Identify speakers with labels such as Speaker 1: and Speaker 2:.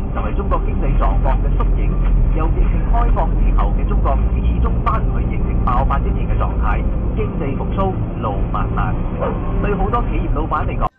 Speaker 1: 就係中國經濟狀況嘅縮影。由疫情開放之後嘅中國，始終翻唔去疫情爆發之前嘅狀態，經濟復甦路漫漫。對好多企業老闆嚟講，